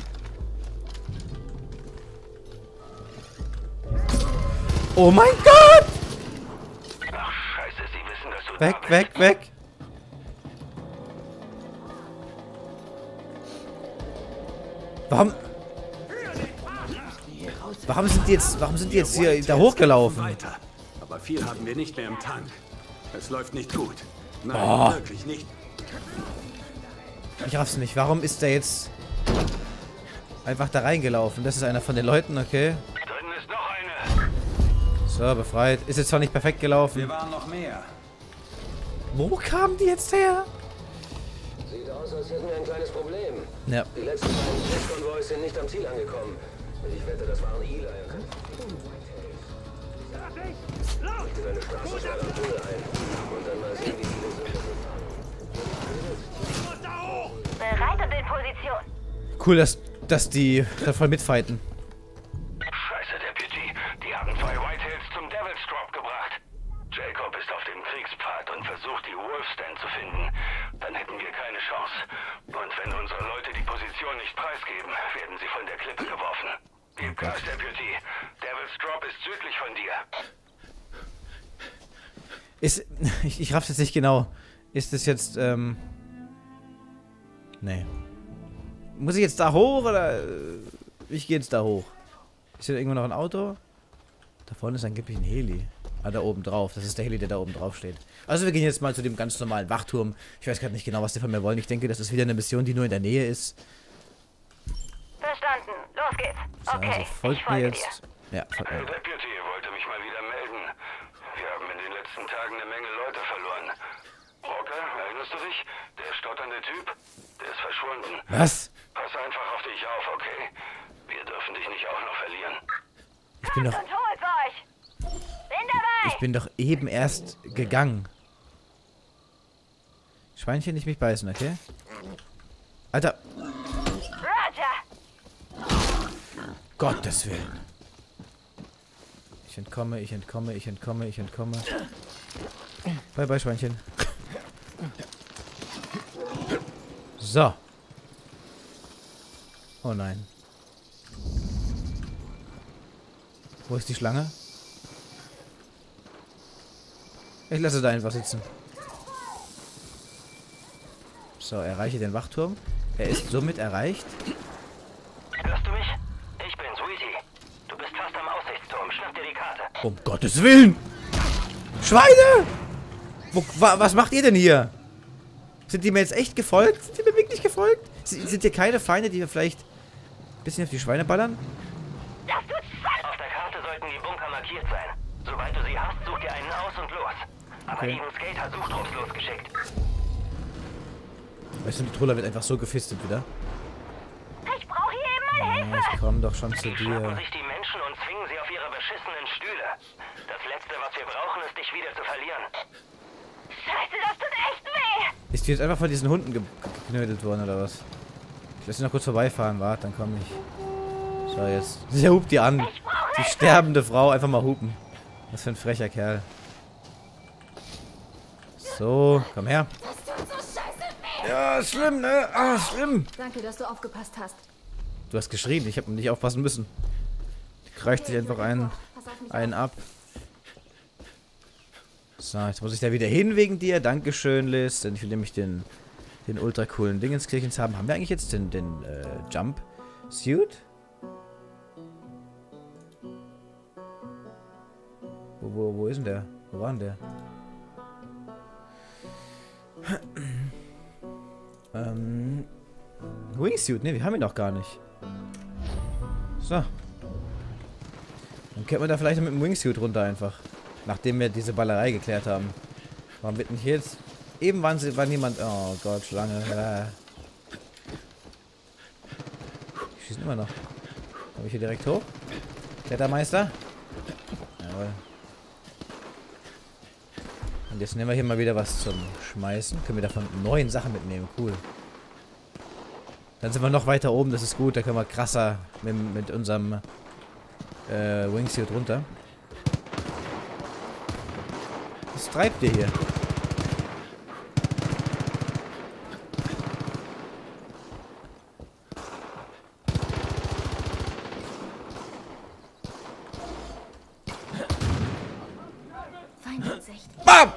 Speaker 1: Oh mein Gott!
Speaker 4: Ach, scheiße, sie wissen, dass du
Speaker 1: Weg,
Speaker 4: da bist.
Speaker 1: weg, weg! Warum? Warum sind die jetzt, warum sind die jetzt hier da hochgelaufen?
Speaker 5: Weiter. Aber viel haben wir nicht mehr im Tank. Es läuft nicht gut. Nein,
Speaker 1: Oh.
Speaker 5: wirklich nicht.
Speaker 1: Ich raff's nicht. Warum ist der jetzt einfach da reingelaufen? Das ist einer von den Leuten, okay.
Speaker 4: Drinnen ist noch eine.
Speaker 1: So, befreit. Ist jetzt zwar nicht perfekt gelaufen.
Speaker 5: Wir waren noch mehr.
Speaker 1: Wo kamen die jetzt her?
Speaker 2: Sieht aus, als hätten wir ein kleines Problem.
Speaker 1: Ja.
Speaker 2: Die letzten beiden Schiffskonvois sind nicht am Ziel angekommen. Ich wette, das waren Eli. Richte deine Straße schnell am Tunnel ein. Und dann mal sehen, wie viele sind.
Speaker 8: Bereitet in Position.
Speaker 1: Cool, dass, dass die da voll mitfighten.
Speaker 4: Scheiße, Deputy. Die haben zwei Whitetails zum Devil's Drop gebracht. Jacob ist auf dem Kriegspfad und versucht, die Wolfstand zu finden. Dann hätten wir keine Chance. Und wenn unsere Leute die Position nicht preisgeben, werden sie von der Klippe geworfen. Gib Gas, Deputy. Devil's Drop ist südlich von dir.
Speaker 1: Ist. Ich, ich raff's jetzt nicht genau. Ist es jetzt, ähm. Nee. Muss ich jetzt da hoch oder. Ich gehe jetzt da hoch. Ist hier irgendwo noch ein Auto? Da vorne ist angeblich ein Heli. Ah, da oben drauf. Das ist der Heli, der da oben drauf steht. Also wir gehen jetzt mal zu dem ganz normalen Wachturm. Ich weiß gerade nicht genau, was die von mir wollen. Ich denke, das ist wieder eine Mission, die nur in der Nähe ist.
Speaker 8: Verstanden. Los geht's.
Speaker 1: So,
Speaker 8: Okay,
Speaker 1: also folgt
Speaker 8: ich
Speaker 1: mir
Speaker 8: folge
Speaker 1: jetzt. Ja, folgt mir.
Speaker 4: Deputy wollte mich mal wieder melden. Wir haben in den letzten Tagen eine Menge Leute verloren. Walker, erinnerst du dich? Der stotternde Typ? Der ist verschwunden.
Speaker 1: Was?
Speaker 4: Pass einfach auf dich auf, okay? Wir dürfen dich nicht auch noch verlieren.
Speaker 1: Ich bin doch.
Speaker 8: Und holt euch. Bin dabei.
Speaker 1: Ich bin doch eben erst gegangen. Schweinchen nicht mich beißen, okay? Alter.
Speaker 8: Roger.
Speaker 1: Gottes Willen. Ich entkomme, ich entkomme, ich entkomme, ich entkomme. Bye, bye, Schweinchen. So. Oh nein. Wo ist die Schlange? Ich lasse da einfach sitzen. So, erreiche den Wachturm. Er ist somit erreicht.
Speaker 2: Hörst du mich? Ich bin's, Weezy. Du bist fast am Aussichtsturm. Schnapp dir die Karte.
Speaker 1: Um Gottes Willen! Schweine! Wo, wa, was macht ihr denn hier? Sind die mir jetzt echt gefolgt? Sind die mir wirklich gefolgt? Sind, sind hier keine Feinde, die wir vielleicht ein bisschen auf die Schweine ballern?
Speaker 2: Auf der Karte sollten die Bunker markiert sein. Sobald du sie hast, such dir einen aus und los. Aber
Speaker 1: Okay.
Speaker 2: Eden's Gate hat Suchtrupps losgeschickt.
Speaker 1: Weißt du, die Troller wird einfach so gefistet wieder.
Speaker 8: Ich brauche hier eben mal Hilfe.
Speaker 1: Ja, ich komm doch schon zu
Speaker 2: Die schnappen
Speaker 1: dir.
Speaker 2: sich die Menschen und zwingen sie auf ihre beschissenen Stühle. Das Letzte, was wir brauchen, ist dich wieder zu verlieren.
Speaker 8: Scheiße, das tut echt weh.
Speaker 1: Ist die jetzt einfach von diesen Hunden ge geknödelt worden, oder was? Ich lass sie noch kurz vorbeifahren, warte, dann komm ich. So, jetzt. Sie hupt die an. Die sterbende Frau einfach mal hupen. Was für ein frecher Kerl. So, komm her.
Speaker 10: Das tut so scheiße weh.
Speaker 1: Ja, schlimm, ne? Ah, schlimm.
Speaker 10: Danke, dass du aufgepasst hast.
Speaker 1: Du hast geschrien, ich habe nicht aufpassen müssen. Die kreischt sich einfach einen,
Speaker 10: Pass auf mich
Speaker 1: einen ab. So, jetzt muss ich da wieder hin wegen dir. Dankeschön, Liz. Denn ich will nämlich den, den ultra coolen Dingenskirchens haben. Haben wir eigentlich jetzt den, den äh, Jump Suit? Wo, wo, wo ist denn der? Wo war denn der? ähm. Wingsuit, ne, wir haben ihn doch gar nicht. So. Dann könnte man da vielleicht mit dem Wingsuit runter einfach. Nachdem wir diese Ballerei geklärt haben. Warum wird nicht jetzt? Eben waren sie, war niemand. Oh Gott, Schlange. Ja. Die schießen immer noch. Komme ich hier direkt hoch? Klettermeister? Jawohl. Und jetzt nehmen wir hier mal wieder was zum Schmeißen. Können wir davon neuen Sachen mitnehmen. Cool. Dann sind wir noch weiter oben, das ist gut. Da können wir krasser mit, mit unserem äh, Wingsuit runter. Was treibt ihr hier?
Speaker 10: Feind in Sicht.
Speaker 1: Bam!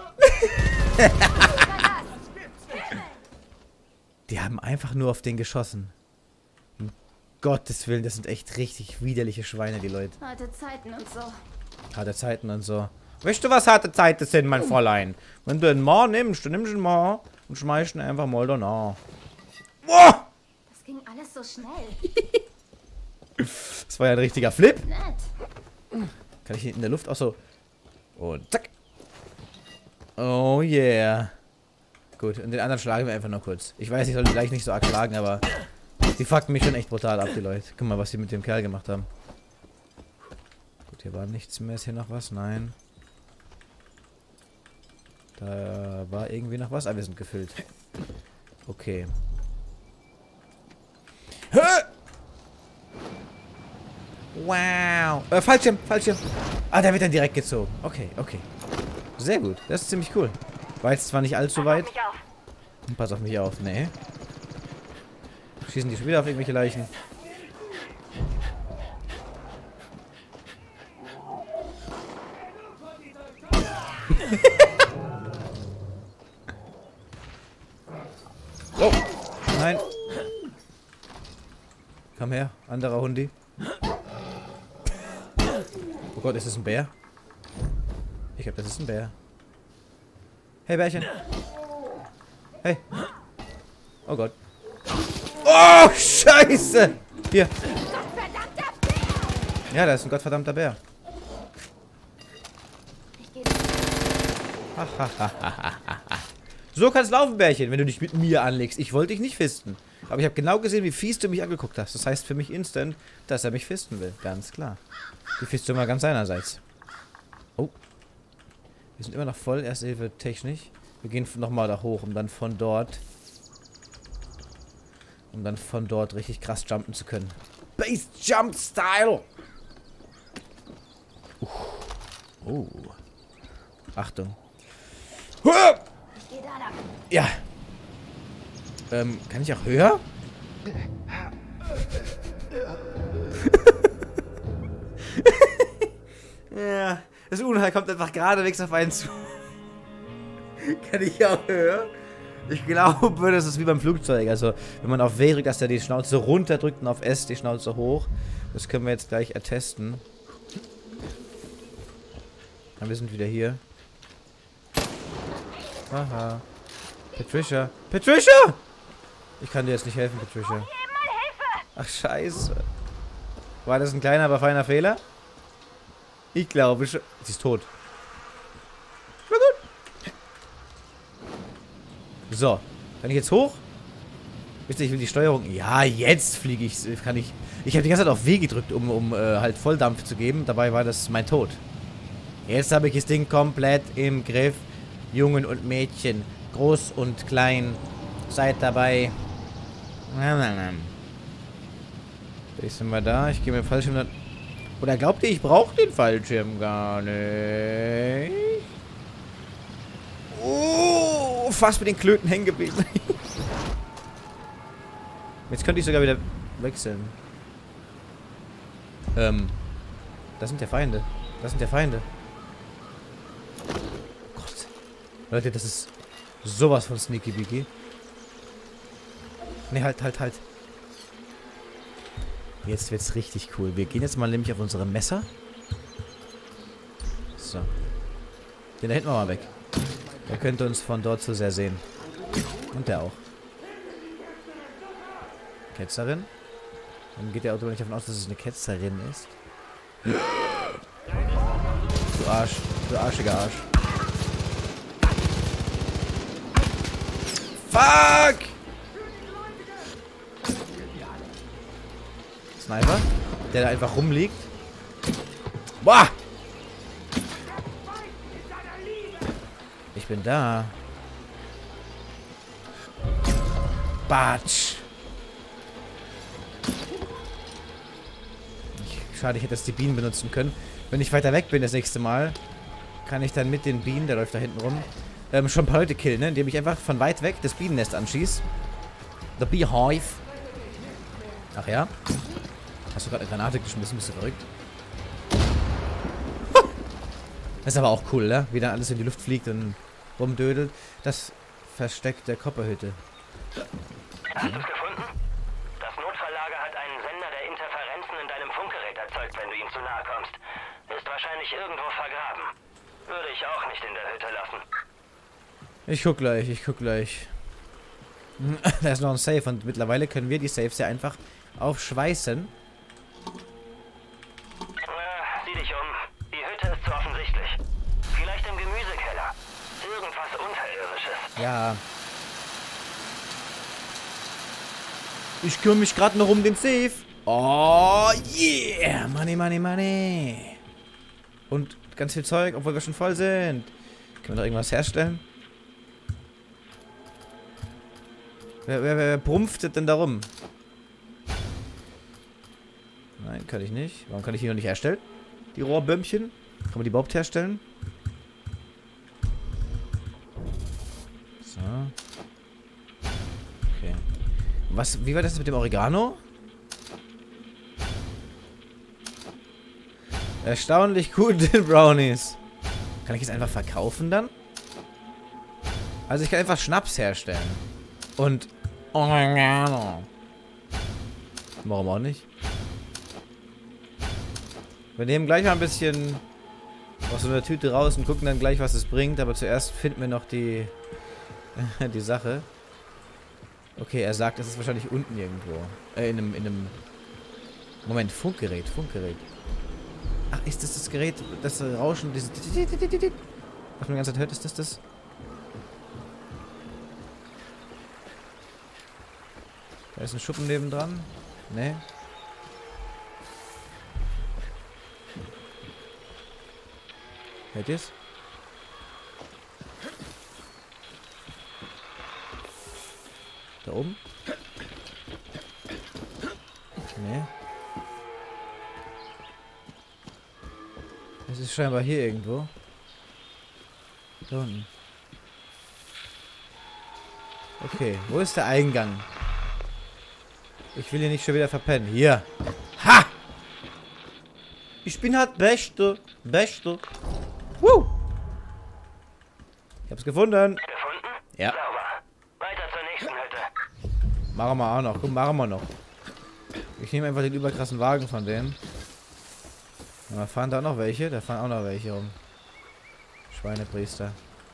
Speaker 1: Die haben einfach nur auf den geschossen. Um Gottes Willen, das sind echt richtig widerliche Schweine, die Leute.
Speaker 10: Harte Zeiten und so.
Speaker 1: Harte Zeiten und so. Weißt du, was harte Zeiten sind, mein Fräulein? Wenn du einen Mord nimmst, du nimmst einen Mord und schmeißt ihn einfach mal da nach. Boah!
Speaker 10: Das ging alles so schnell.
Speaker 1: Das war ja ein richtiger Flip.
Speaker 10: Nett.
Speaker 1: Kann ich hier in der Luft auch so... Und zack. Oh yeah. Gut, und den anderen schlagen wir einfach noch kurz. Ich weiß, ich soll ihn gleich nicht so arg schlagen, aber... Die fucken mich schon echt brutal ab, die Leute. Guck mal, was sie mit dem Kerl gemacht haben. Gut, hier war nichts mehr. Ist hier noch was? Nein. Da war irgendwie noch was. Ah, wir sind gefüllt. Okay. Hä? Wow. Äh, Fallschirm, Fallschirm. Ah, der wird dann direkt gezogen. Okay, okay. Sehr gut. Das ist ziemlich cool. War jetzt zwar nicht allzu weit.
Speaker 8: Pass auf mich auf.
Speaker 1: Und pass auf mich auf. Nee. Schießen die schon wieder auf irgendwelche Leichen. Oh. Nein. Komm her, anderer Hundi. Oh Gott, ist das ein Bär? Ich glaube, das ist ein Bär. Hey, Bärchen. Hey. Oh Gott. Oh, Scheiße! Hier. Ja, da ist ein gottverdammter Bär.
Speaker 10: Ich gehe.
Speaker 1: So kann's laufen, Bärchen, wenn du dich mit mir anlegst. Ich wollte dich nicht fisten. Aber ich habe genau gesehen, wie fies du mich angeguckt hast. Das heißt für mich instant, dass er mich fisten will. Ganz klar. Die Fistung mal ganz seinerseits. Oh. Wir sind immer noch voll, Erste Hilfe technisch. Wir gehen nochmal da hoch, um dann von dort Um dann von dort richtig krass jumpen zu können. Base Jump Style! Uh. Oh. Achtung.
Speaker 10: Ich geh da lang.
Speaker 1: Ja. Ähm, kann ich auch höher? Ja. Das Unheil kommt einfach geradewegs auf einen zu. Kann ich auch höher? Ich glaube, das ist wie beim Flugzeug. Also, wenn man auf W drückt, dass er die Schnauze runterdrückt und auf S die Schnauze hoch. Das können wir jetzt gleich ertesten. Ja, wir sind wieder hier. Aha. Patricia. Patricia! Ich kann dir jetzt nicht helfen, Patricia. Ach, scheiße. War das ein kleiner, aber feiner Fehler? Ich glaube schon. Sie ist tot. Na gut. So. Kann ich jetzt hoch? Wisst ihr, ich will die Steuerung... Ja, jetzt fliege ich. Kann ich... Ich habe die ganze Zeit auf W gedrückt, um, um äh, halt Volldampf zu geben. Dabei war das mein Tod. Jetzt habe ich das Ding komplett im Griff. Jungen und Mädchen. Groß und klein. Seid dabei. Jetzt sind wir da. Ich gehe mit dem Fallschirm dann... Oder glaubt ihr, ich brauche den Fallschirm gar nicht? Oh, fast mit den Klöten hängen geblieben. Jetzt könnte ich sogar wieder wechseln. Ähm. Das sind ja Feinde. Das sind ja Feinde. Gott. Leute, das ist sowas von Sneaky Beaky. Ne, halt, halt, halt. Jetzt wird's richtig cool. Wir gehen jetzt mal nämlich auf unsere Messer. So. Den da hinten wir mal weg. Der könnte uns von dort zu sehr sehen. Und der auch. Ketzerin. Dann geht der Auto nicht davon aus, dass es eine Ketzerin ist. Du Arsch. Du arschiger Arsch. Fuck! Sniper, der da einfach rumliegt. Boah! Ich bin da. Batsch. Schade, ich hätte jetzt die Bienen benutzen können. Wenn ich weiter weg bin das nächste Mal, kann ich dann mit den Bienen, der läuft da hinten rum, ähm, schon ein paar Leute killen, ne? Indem ich einfach von weit weg das Bienennest anschieße. The Beehive. Ach ja? Hast du gerade eine Granate geschmissen? Bist du verrückt? Das ist aber auch cool, ne? Wie dann alles in die Luft fliegt und rumdödelt. Das Versteck der Kopperhütte.
Speaker 2: Hast du es gefunden? Das Notfalllager hat einen Sender, der Interferenzen in deinem Funkgerät erzeugt, wenn du ihm zu nahe kommst. Ist wahrscheinlich irgendwo vergraben. Würde ich auch nicht in der Hütte lassen.
Speaker 1: Ich guck gleich, ich guck gleich. Da ist noch ein Safe und mittlerweile können wir die Safes ja einfach aufschweißen.
Speaker 2: Sieh dich um. Die Hütte ist zu offensichtlich. Vielleicht im Gemüsekeller. Irgendwas Unterirdisches.
Speaker 1: Ja. Ich kümmere mich gerade noch um den Safe. Oh, yeah. Money, money, money. Und ganz viel Zeug, obwohl wir schon voll sind. Können wir da irgendwas herstellen? Wer, wer, wer brumpft denn da rum? Nein, kann ich nicht. Warum kann ich die noch nicht herstellen? Die Rohrbömmchen? Kann man die überhaupt herstellen? So. Okay. Was, wie war das mit dem Oregano? Erstaunlich gute Brownies. Kann ich jetzt einfach verkaufen dann? Also ich kann einfach Schnaps herstellen. Und Oregano. Warum auch nicht? Wir nehmen gleich mal ein bisschen aus so einer Tüte raus und gucken dann gleich, was es bringt. Aber zuerst finden wir noch die, die Sache. Okay, er sagt, es ist wahrscheinlich unten irgendwo. Äh, in einem, in einem... Moment, Funkgerät, Funkgerät. Ach, ist das das Gerät, das Rauschen, dieses... Was man die ganze Zeit hört, ist das das? Da ist ein Schuppen nebendran. Ne? Hört ihr's? Da oben? Nee. Es ist scheinbar hier irgendwo. Da unten. Okay, wo ist der Eingang? Ich will hier nicht schon wieder verpennen. Hier. Ha! Ich bin halt Beste. Beste. Woo! Ich hab's gefunden.
Speaker 2: Gefunden?
Speaker 1: Ja.
Speaker 2: Sauber. Weiter zur nächsten Hütte.
Speaker 1: Machen wir auch noch. Guck, machen wir noch. Ich nehme einfach den überkrassen Wagen von denen. Ja, da fahren da auch noch welche. Da fahren auch noch welche rum. Schweinepriester.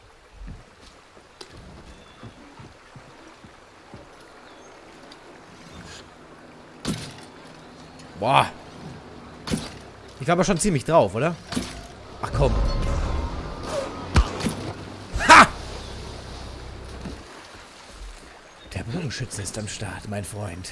Speaker 1: Boah. Ich war aber schon ziemlich drauf, oder? Ach komm. Ha! Der Bogenschütze ist am Start, mein Freund.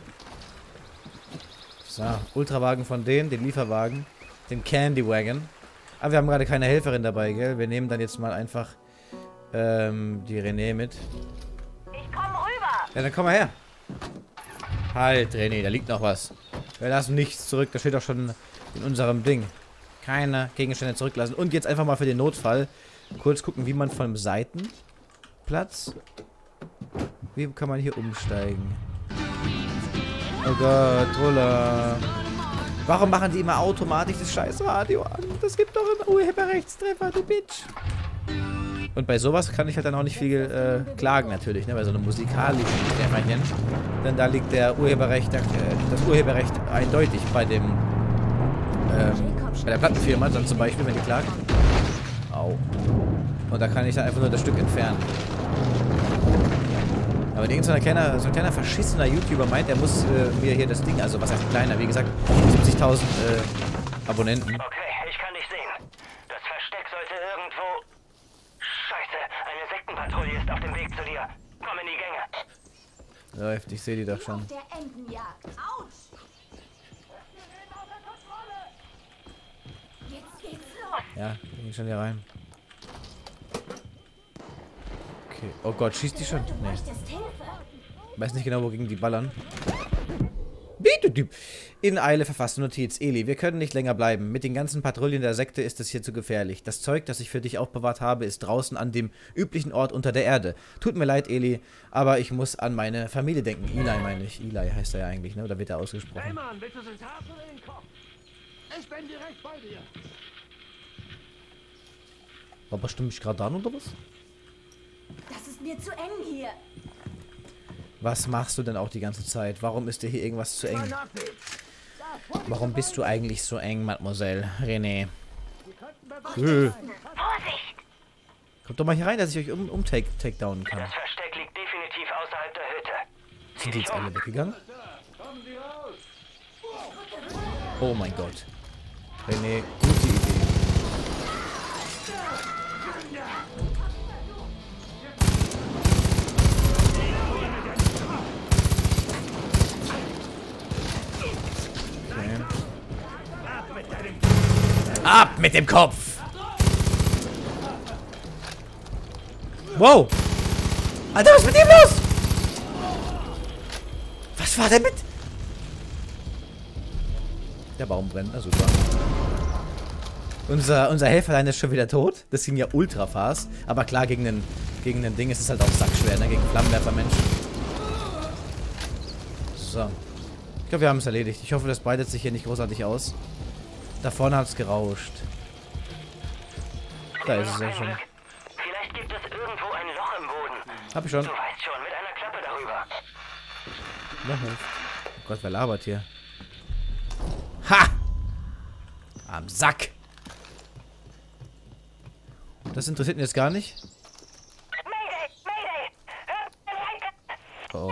Speaker 1: So, Ultrawagen von denen, den Lieferwagen, den Candy Wagon. Aber wir haben gerade keine Helferin dabei, gell? Wir nehmen dann jetzt mal einfach ähm, die René mit.
Speaker 8: Ich komm rüber.
Speaker 1: Ja, dann komm mal her. Halt, René, da liegt noch was. Wir lassen nichts zurück, das steht doch schon in unserem Ding. Keine Gegenstände zurücklassen. Und jetzt einfach mal für den Notfall kurz gucken, wie man vom Seitenplatz... Wie kann man hier umsteigen? Oh Gott, Roller. Warum machen die immer automatisch das scheiß Radio an? Das gibt doch einen Urheberrechtstreffer, du Bitch. Und bei sowas kann ich halt dann auch nicht viel äh, klagen natürlich, ne? Bei so einem musikalischen Kämmerchen. Denn da liegt der Urheberrecht, äh, das Urheberrecht eindeutig bei dem ähm, bei der Plattenfirma dann zum Beispiel, wenn die klagt. Au. Und da kann ich dann einfach nur das Stück entfernen. Aber irgend so ein kleiner, so ein kleiner verschissener YouTuber meint, er muss äh, mir hier das Ding, also was heißt kleiner, wie gesagt, siebzigtausend äh, Abonnenten.
Speaker 2: Okay, ich kann dich sehen. Das Versteck sollte irgendwo... Scheiße, eine Sektenpatrouille ist auf dem Weg zu dir. Komm in die Gänge.
Speaker 1: Läuft, ich sehe die doch schon.
Speaker 10: Der Entenjagd. Autsch! Jetzt geht's los.
Speaker 1: Ja, wir gehen schon hier rein. Okay. Oh Gott, schießt die schon?
Speaker 10: Du
Speaker 1: Nee.
Speaker 10: möchtest Hilfe.
Speaker 1: Weiß nicht genau, wogegen die ballern. In Eile verfasste Notiz. Eli, wir können nicht länger bleiben. Mit den ganzen Patrouillen der Sekte ist es hier zu gefährlich. Das Zeug, das ich für dich aufbewahrt habe, ist draußen an dem üblichen Ort unter der Erde. Tut mir leid, Eli, aber ich muss an meine Familie denken. Eli meine ich. Eli heißt er ja eigentlich, ne? Oder wird er ausgesprochen?
Speaker 9: Hey Mann, willst du ins Herz oder in den Kopf? Ich bin direkt bei dir.
Speaker 1: War bestimmt mich gerade an, oder was?
Speaker 10: Das ist mir zu eng hier.
Speaker 1: Was machst du denn auch die ganze Zeit? Warum ist dir hier irgendwas zu eng? Warum bist du eigentlich so eng, Mademoiselle René? Äh.
Speaker 8: Vorsicht!
Speaker 1: Kommt doch mal hier rein, dass ich euch um, um take, takedownen kann.
Speaker 2: Das Versteck liegt definitiv außerhalb der Hütte.
Speaker 1: Sind die jetzt alle weggegangen? Oh mein Gott. René, gute Idee. Okay. Ab mit dem Kopf! Wow! Alter, was ist mit dem los? Was war denn mit? Der Baum brennt, na super. Unser, unser Helferlein ist schon wieder tot. Das ging ja ultra fast. Aber klar, gegen den, gegen den Ding ist es halt auch sackschwer, ne? Gegen Flammenwerfer-Menschen. So. Ich glaube, wir haben es erledigt. Ich hoffe, das breitet sich hier nicht großartig aus. Da vorne hat es gerauscht. Da ist es ja schon.
Speaker 2: Vielleicht gibt es irgendwo ein Loch im Boden.
Speaker 1: Hab ich schon.
Speaker 2: Du weißt schon, mit einer Klappe darüber.
Speaker 1: Oh Gott, wer labert hier? Ha! Am Sack! Das interessiert mich jetzt gar nicht.
Speaker 8: Mayday! Mayday!
Speaker 1: Oh.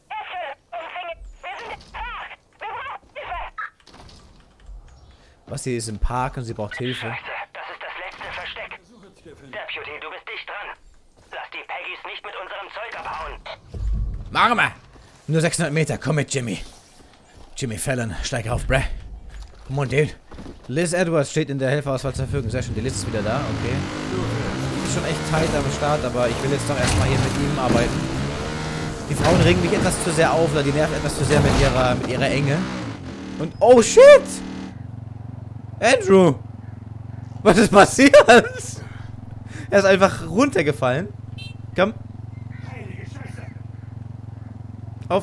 Speaker 1: Was hier ist im Park und sie braucht Hilfe.
Speaker 2: Scheiße, das ist das letzte Versteck. Deputy, du bist dicht dran. Lass die Peggies nicht mit unserem Zeug abhauen.
Speaker 1: Machen wir! Nur sechshundert Meter, komm mit, Jimmy. Jimmy Fallon, steig auf, bruh. Come on, dude. Liz Edwards steht in der Helferauswahl zur Verfügung. Sehr schön, die Liz ist wieder da, okay. Ist schon echt tight am Start, aber ich will jetzt doch erstmal hier mit ihm arbeiten. Die Frauen regen mich etwas zu sehr auf, oder die nerven etwas zu sehr mit ihrer, mit ihrer Enge. Und, oh shit! Andrew! Was ist passiert? Er ist einfach runtergefallen. Komm. Auf.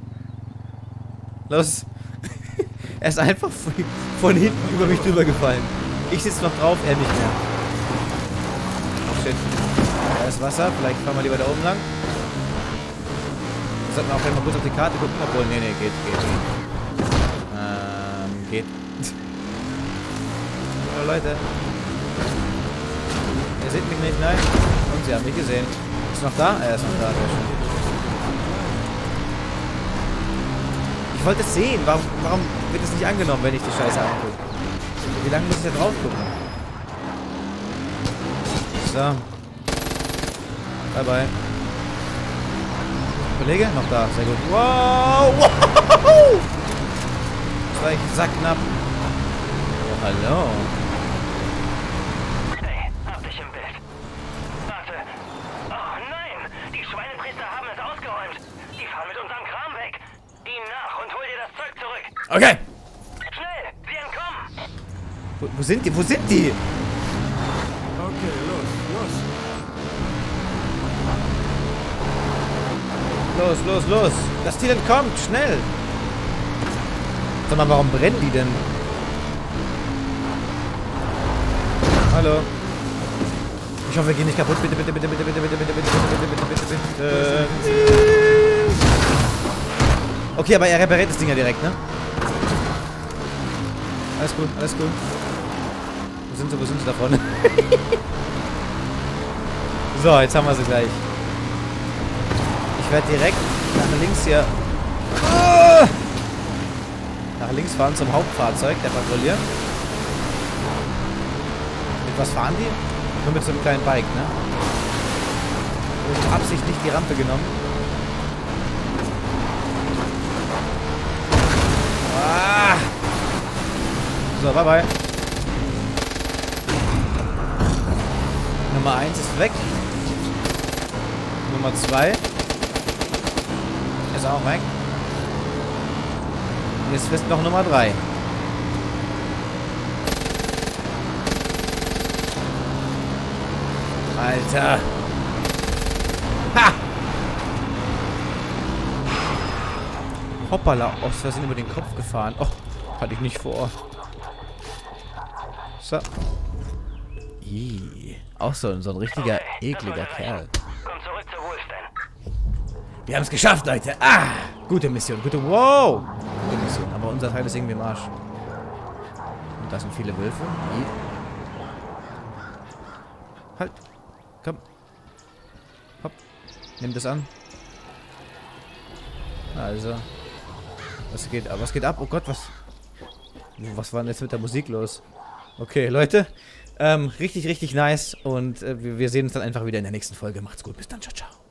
Speaker 1: Los. Er ist einfach von hinten über mich drüber gefallen. Ich sitze noch drauf, er nicht mehr. Oh shit. Da ist Wasser. Vielleicht fahren wir lieber da oben lang. Wir sollten auch gleich mal kurz auf die Karte gucken. Obwohl, nee, nee, geht, geht. Ähm, geht. Hallo Leute. Ihr seht mich nicht, nein? Und sie haben mich gesehen. Ist noch da? Er ist noch da, sehr schön. Ich wollte es sehen. Warum, warum wird es nicht angenommen, wenn ich die Scheiße angucke? Wie lange muss ich da drauf gucken? So. Bye bye. Kollege? Noch da. Sehr gut. Wow! Wow! Das war echt sackknapp. Oh, hallo.
Speaker 8: Hey, hab dich im Bild. Warte. Oh nein! Die Schweinepriester haben es ausgeräumt. Die fahren mit unserem Kram weg. Ihnen nach und hol dir das Zeug zurück.
Speaker 1: Okay.
Speaker 8: Schnell! Sie entkommen!
Speaker 1: Wo, wo sind die? Wo sind die?
Speaker 5: Okay, los, los.
Speaker 1: Los, los, los. Das Tier entkommt. Schnell. Sag mal, warum brennen die denn? Hallo. Ich hoffe, wir gehen nicht kaputt. Bitte, bitte, bitte, bitte, bitte, bitte, bitte, bitte, bitte, bitte, bitte, bitte, bitte. Okay, aber er repariert das Ding ja direkt, ne? Alles gut, alles gut. Wo sind sie, wo sind sie da vorne? So, jetzt haben wir sie gleich. Ich werde direkt nach links hier... Nach links fahren zum Hauptfahrzeug, der Patrouille. Mit was fahren die? Nur mit so einem kleinen Bike, ne? Ich habe absichtlich die Rampe genommen. Ah! So, bye bye. Nummer eins ist weg. Nummer zwei ist auch weg. Und jetzt frisst noch Nummer drei. Alter. Ha! Hoppala, aus Versehen über den Kopf gefahren. Oh, hatte ich nicht vor. So. Ih, auch so, so ein richtiger, ekliger Kerl.
Speaker 8: Komm zurück zu Wolfden.
Speaker 1: Wir haben es geschafft, Leute. Ah, gute Mission, gute, wow. Gute Mission, aber unser Teil ist irgendwie im Arsch. Und da sind viele Wölfe. Ih. Halt. Komm. Hopp. Nimm das an. Also. Was geht, was geht ab? Oh Gott, was... Was war denn jetzt mit der Musik los? Okay, Leute. Ähm, richtig, richtig nice. Und äh, wir, wir sehen uns dann einfach wieder in der nächsten Folge. Macht's gut. Bis dann. Ciao, ciao.